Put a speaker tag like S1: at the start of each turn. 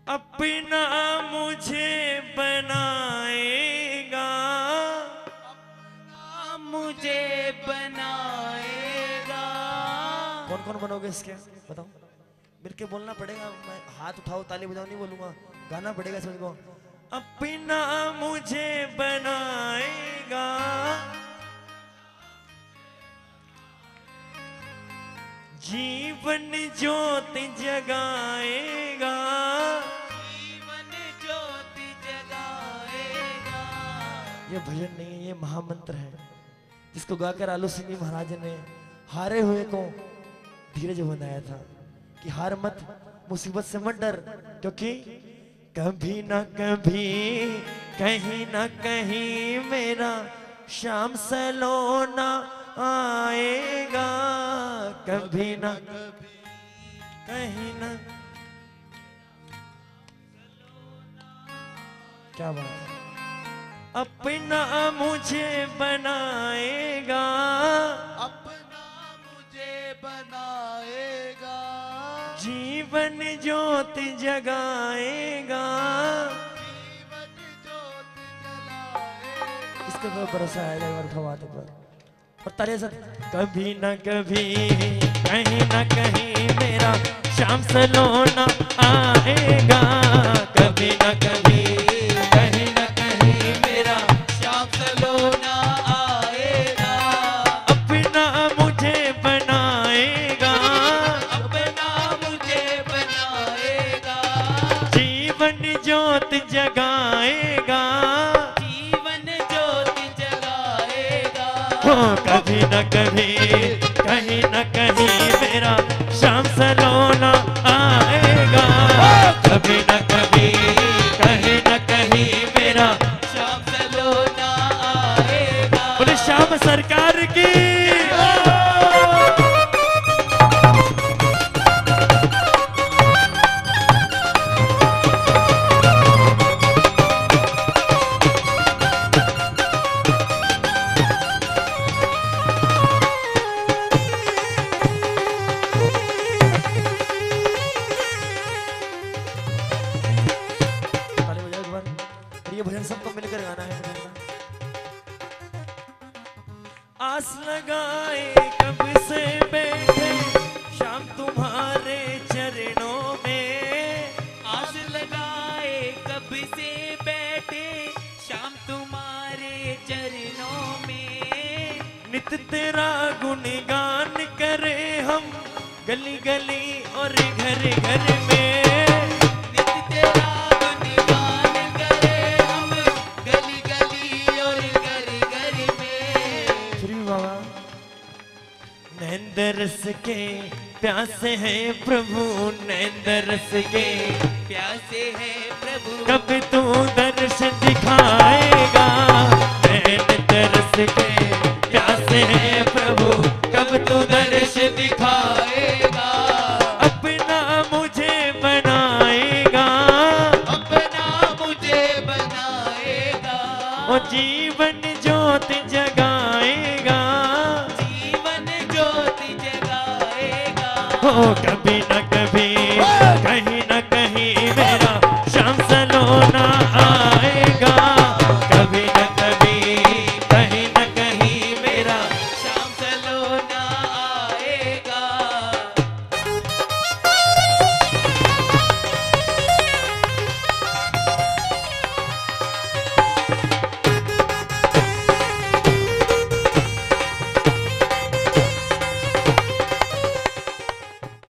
S1: अपना मुझे बनाएगा,
S2: अपना मुझे बनाएगा।
S1: कौन कौन बनोगे इसके बताओ, मिलके बोलना पड़ेगा। मैं हाथ उठाओ ताली बजाओ नहीं बोलूंगा, गाना पड़ेगा समझ को। अपना मुझे बनाएगा, जीवन ज्योति जगाएगा,
S2: जीवन ज्योति जगाएगा।
S1: ये भजन नहीं है, ये महामंत्र है जिसको गाकर आलू सिंह महाराज ने हारे हुए को धीरज बनाया था कि हार मत, मुसीबत से मत डर, क्योंकि कभी ना कभी कहीं ना कहीं मेरा शाम सलोना आएगा, कभी ना कहीं ना। क्या बात है। अपना मुझे बनाएगा,
S2: अपना मुझे बनाएगा,
S1: जीवन ज्योति जगाएगा।
S2: जीवन ज्योति जलाएगा।
S1: इसके ऊपर भरोसा आएगा एक बार उठाओ हाथ एक बार और ताले साथ। कभी ना कभी कहीं ना कहीं मेरा शाम सलोना आएगा, कभी ना कभी कहीं ना कहीं मेरा
S2: शाम सलोना आएगा।
S1: अपना मुझे बनाएगा,
S2: अपना मुझे बनाएगा,
S1: जीवन ज्योति जगाएगा।
S2: जीवन ज्योति जगाएगा।
S1: हो कभी न कभी कहीं न कहीं मेरा शाम सलोना आएगा, कभी न कभी कहीं न कहीं मेरा
S2: शाम सलोना आएगा।
S1: बोले श्याम सरकार की। ये भजन सबको मिलकर गाना है। आस लगाए कब से बैठे शाम तुम्हारे चरणों में,
S2: आस लगाए कब से बैठे शाम तुम्हारे चरणों में।
S1: नित तेरा गुणगान करे हम गली गली और घर घर में,
S2: नित तेरा गुणगान करे हम गली गली और घर घर में।
S1: फिर भी बाबा नैन रस के प्यासे हैं प्रभु, नैन रस के
S2: प्यासे है प्रभु,
S1: कब तू दर्श दिखाएगा, नैन तरस के प्यासे हैं प्रभु, कब तू दर्श
S2: दिखाएगा।
S1: अपना मुझे बनाएगा,
S2: अपना मुझे बनाएगा,
S1: और जीवन ज्योति जगाएगा।
S2: जीवन ज्योति जगाएगा।
S1: हो कभी